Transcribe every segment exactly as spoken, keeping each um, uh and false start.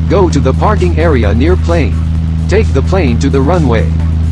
Go to the parking area near plane. Take the plane to the runway.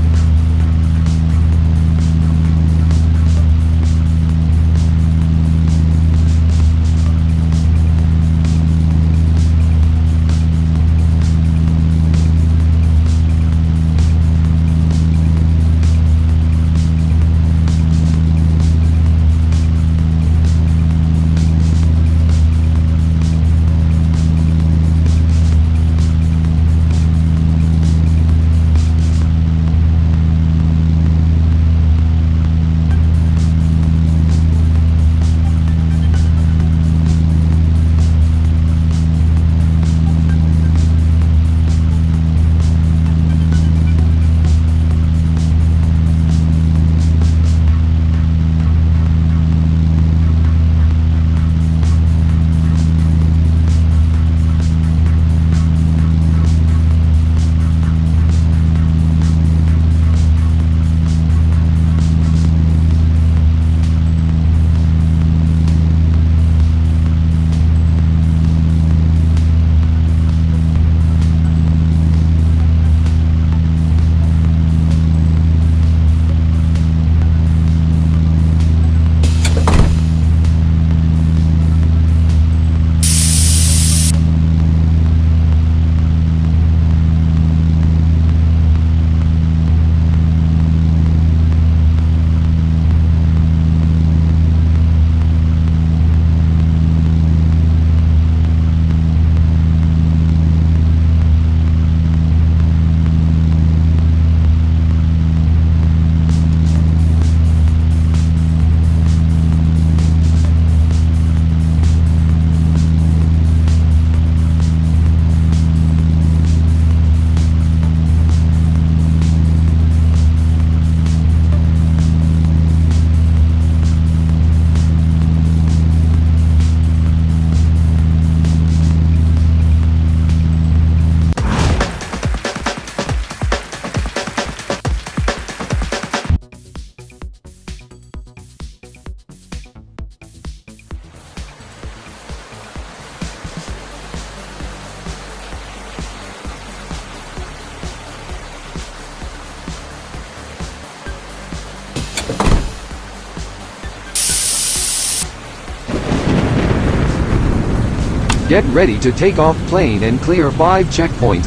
Get ready to take off plane and clear five checkpoints.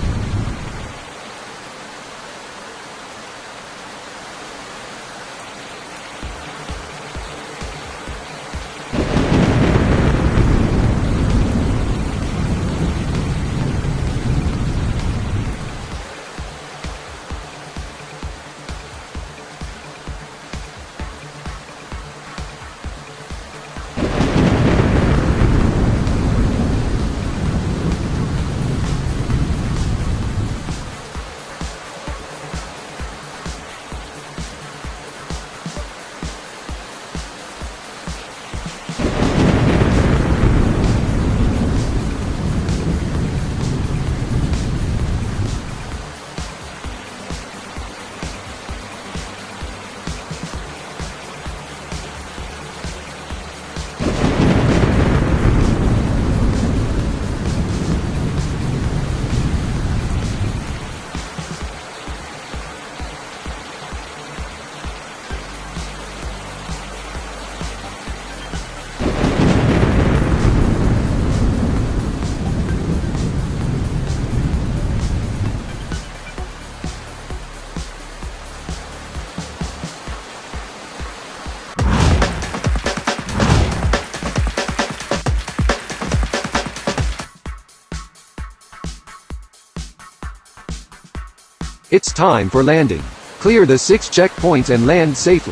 It's time for landing. Clear the six checkpoints and land safely.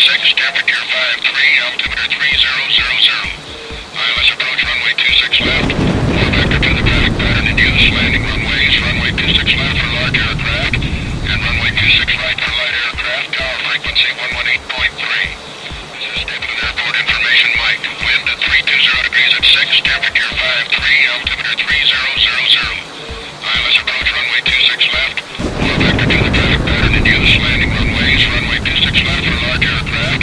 six, temperature five three, altimeter three zero zero zero. I L S approach runway two six left. Four vector to the traffic pattern in use. Landing runways, runway two six left for large aircraft, and runway two six right for light aircraft. Tower frequency one one eight point three. This is Stapleton Airport information, Mike. Wind at three two zero degrees at six, temperature five three, altimeter three zero zero zero. I L S approach runway two six left. Four vector to the traffic pattern in use. Landing runways, runway two six left for large aircraft.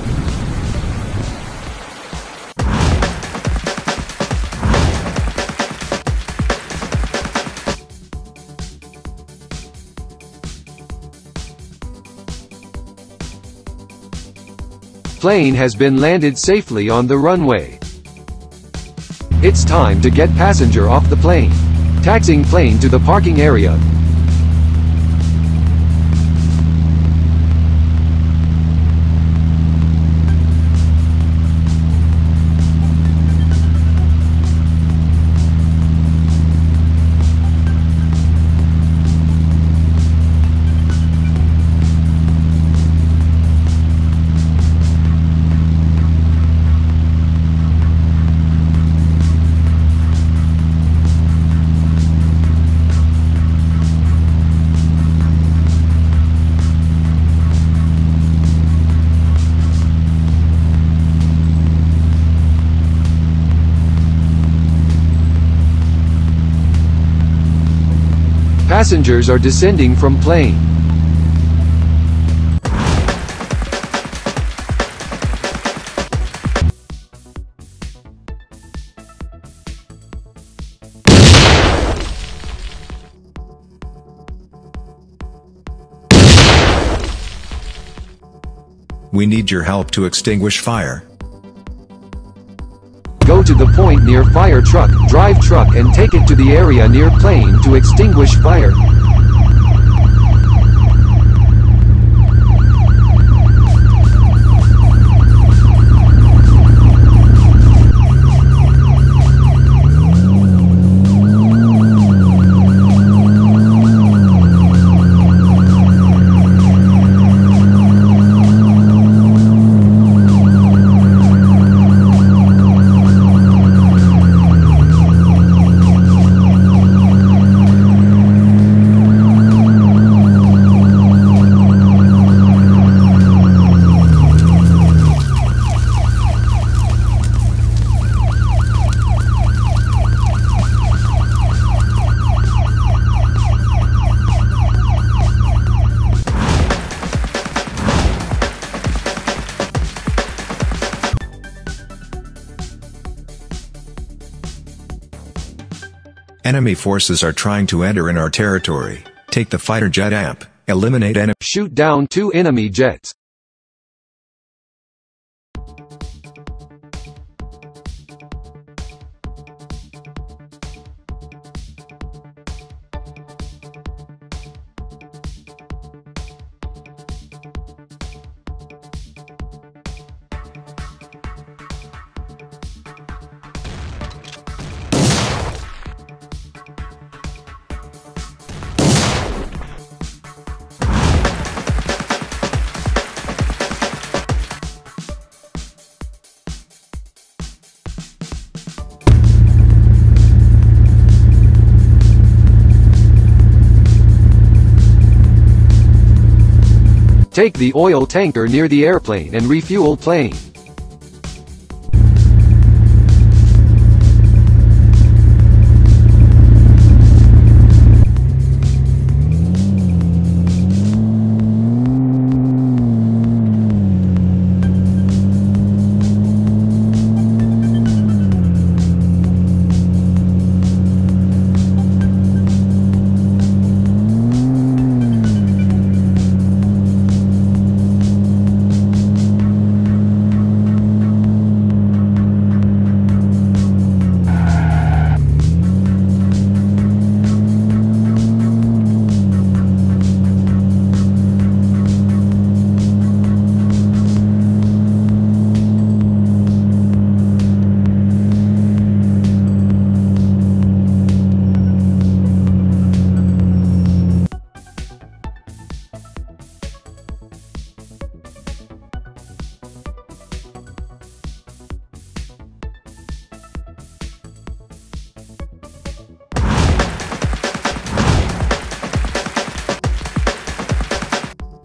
Plane has been landed safely on the runway. It's time to get passenger off the plane. Taxiing plane to the parking area. Passengers are descending from plane. We need your help to extinguish fire. Go to the point near fire truck, drive truck and take it to the area near plane to extinguish fire. Enemy forces are trying to enter in our territory. Take the fighter jet amp. Eliminate enemy. Shoot down two enemy jets. Take the oil tanker near the airplane and refuel plane.